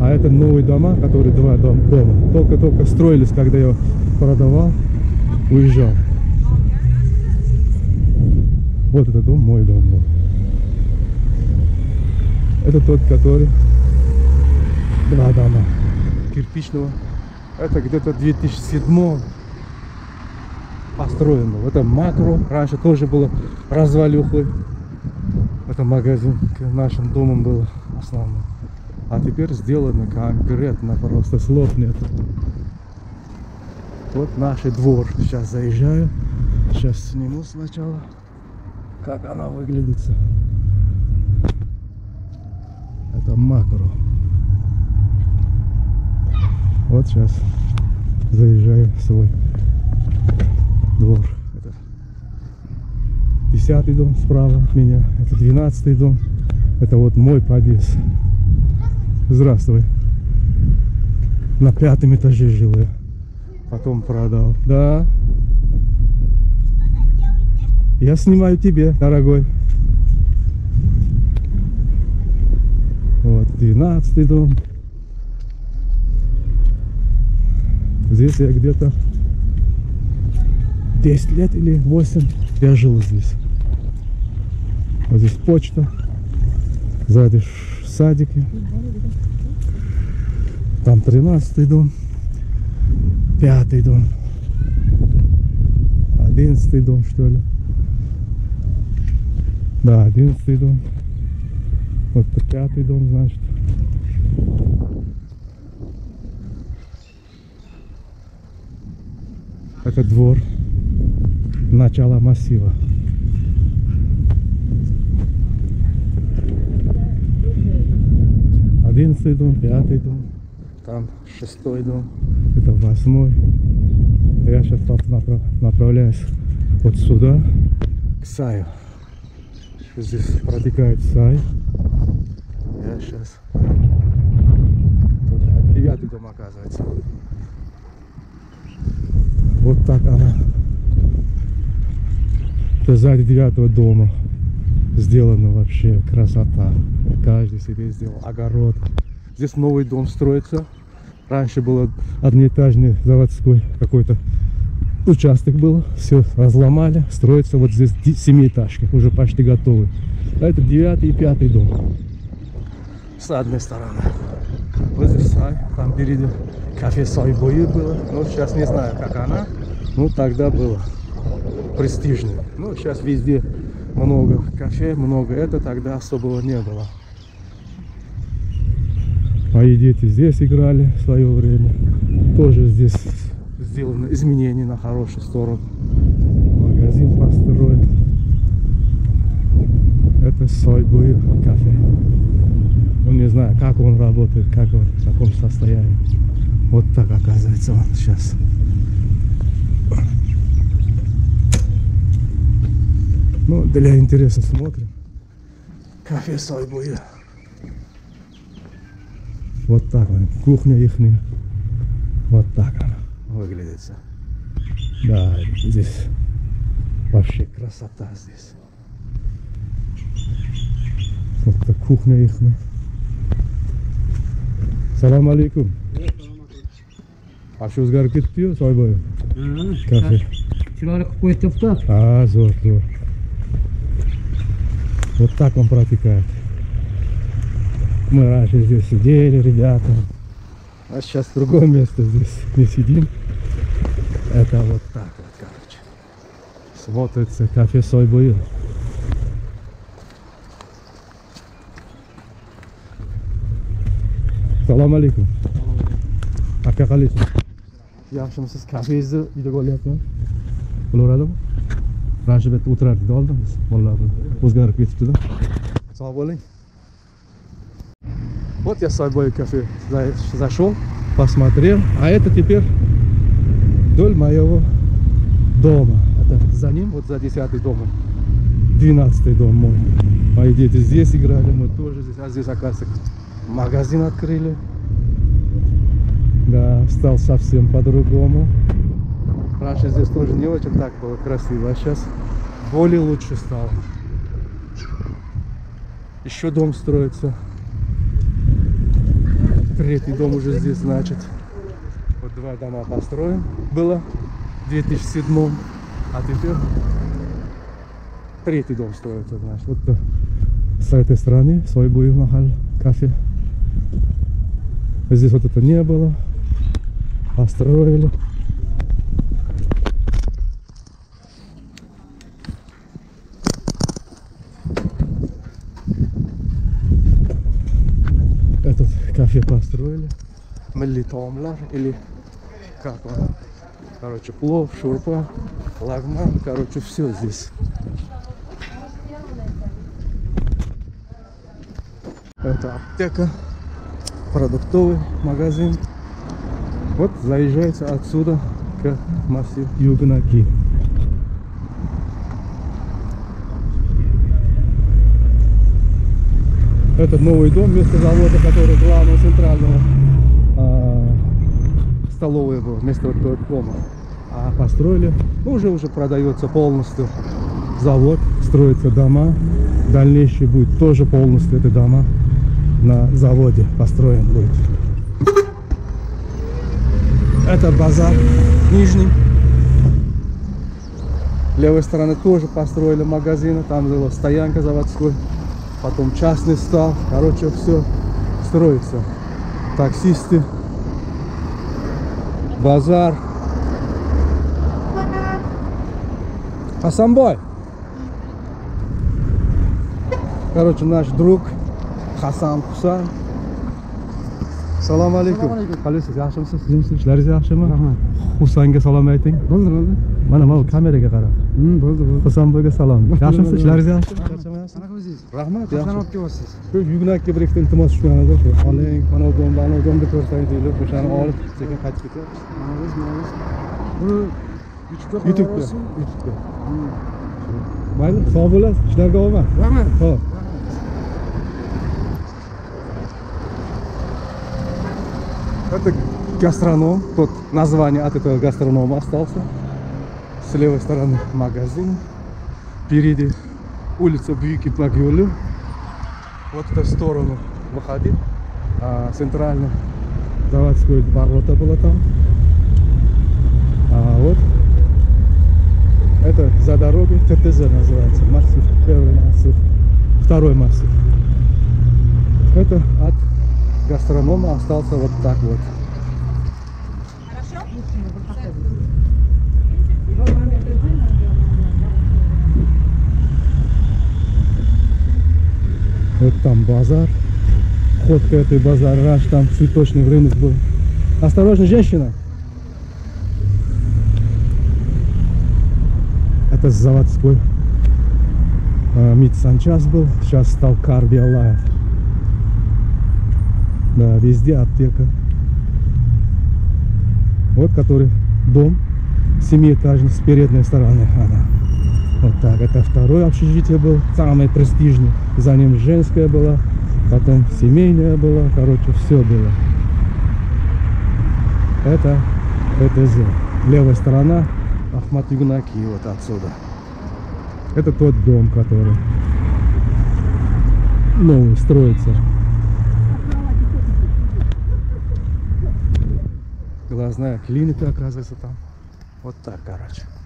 А это новые дома, которые два дома. Только-только строились, когда я продавал, уезжал. Вот этот дом, мой дом был. Это тот, который два дома кирпичного. Это где-то 2007 построено. Это Макро. Раньше тоже было развалюхой. Это магазин к нашим домам был основным. А теперь сделано конкретно, просто слов нет. Вот наш двор. Сейчас заезжаю. Сейчас сниму сначала, как она выглядит. Это Макро. Вот сейчас заезжаю в свой двор. Это 10-й дом справа от меня. Это 12-й дом. Это вот мой подъезд. Здравствуй. На 5-м этаже жил я. Потом продал. Да. Я снимаю тебе, дорогой. Вот 12-й дом. Здесь я где-то 10 лет или 8 я жил здесь. Вот здесь почта. Сзади садики. Там 13-й дом. 5-й дом. 11-й дом, что ли. Да, 11-й дом. Вот 5-й дом, значит. Это двор. Начало массива. 11-й дом, 5-й дом. Там 6-й дом. Это 8-й. Я сейчас направляюсь вот сюда, к Саю. Здесь протекает Сай. Я сейчас... Тут 9-й дом, оказывается. Вот так она. Это сзади 9-го дома сделано вообще красота. Каждый себе сделал огород. Здесь новый дом строится. Раньше был одноэтажный заводской какой-то участок был. Все разломали. Строится вот здесь 7-этажки. Уже почти готовы. А это 9-й и 5-й дом. С одной стороны. Вот здесь Сай. Там впереди кафе Сойбой было. Ну, сейчас не знаю, как она. Ну, тогда было престижно. Ну, сейчас везде много кафе, много это. Тогда особого не было. Мои дети здесь играли в свое время. Тоже здесь сделано изменения на хорошую сторону. Магазин построен. Это Сойбой кафе. Ну, не знаю, как он работает, как он, в каком состоянии. Вот так оказывается он сейчас. Ну, для интереса смотрим. Кафе Сойбой. Вот так он, кухня ихняя. Вот так она выглядит. Да, здесь вообще красота здесь. Вот так кухня ихняя. Салам алейкум. Ашу o'zgarib ketibdi-yu Soyboy. Kafe. Chiroyli qilib qo'yibdi. А, zo'r. Вот так он протекает. Мы раньше здесь сидели, ребята. А сейчас в другое место здесь не сидим. Это вот так вот, короче. Смотрится кафе Сойбой. Салам алейкум. Aka qalaysiz? Yaxshimisiz? Kafengizni uyda qolyapman. Bo'laveradimi? Раньше bu yerda o'tirardik oldin biz. Bolalar o'zgarib ketibdi-da. Sog' bo'ling. Вот я Сойбой кафе зашел, посмотрел. А это теперь вдоль моего дома. Это за ним, вот за 10-й домом. 12-й дом мой. Мои дети здесь играли, мы тоже здесь. А здесь, оказывается, магазин открыли. Да, стал совсем по-другому. Раньше здесь тоже не очень так было красиво, а сейчас более лучше стало. Еще дом строится. третий дом уже здесь, значит. Вот 2 дома построен было в 2007, а теперь третий дом строится, значит. Вот с этой стороны Сойбуев Махаль, кафе. Здесь вот это не было, построили. Этот кафе построили. Мелитомлар или как он? Короче, плов, шурпа, лагман, короче, все здесь. Это аптека, продуктовый магазин. Вот заезжаете отсюда к массиву Югнаки. Это новый дом вместо завода, который главного центрального столовой был, вместо вот этого дома. А построили, ну, уже продается полностью завод, строятся дома. Дальнейший будет тоже полностью эти дома на заводе построен будет. Это базар нижний. Левой стороны тоже построили магазины, там была стоянка заводской. Потом частный стал, короче, все строится. Таксисты, базар. Асамбой. Короче, наш друг Хасан Хусан. Салам алейкум. Қалайсыз, yaxshimisiz? Ishlaringiz yaxshimi? Rahmat. Хусанга салам ayting. Bo'ldi. Mana kameraga qarab. Bo'ldi. Husanboyga salom. Yaxshimisiz? Ishlaringiz yaxshimi? Charchamayapsizmi? Qanaqa o'zingiz? Rahmat, Qanaqa yaxshi. olib kelyapsiz? Shu Yugnakka bir ikkita iltimos tushganida shu. Oling, mana bu domda ko'rsang deyilib, o'shani olib sekin qaytib ketyapmiz. Mana buni YouTube'ga YouTube'da. Mayli, sog' bo'lasiz. Ishlarga omad. Rahmat. Xo'p. Это гастроном, тут название от этого гастронома остался. С левой стороны магазин, впереди улица Бюйки-Багюлю. Вот в эту сторону выходит, центрально заводской ворота было там. А вот это за дорогой ТТЗ называется, массив, первый массив, второй массив. Это от гастронома остался вот так вот. Вот там базар. Вход к этой базар, раньше там цветочный рынок был. Осторожно, женщина! Это заводской Митсанчас был, сейчас стал Кардиолайф. Да, везде аптека. Вот который дом 7-этажный с передней стороны. Она. Вот так. Это второе общежитие был, самое престижное. За ним женское было, потом семейное было. Короче, все было. Это ТТЗ. Левая сторона Ахмат Югнаки, вот отсюда. Это тот дом, который новый строится. Глазная клиника, оказывается, там. Вот так, короче.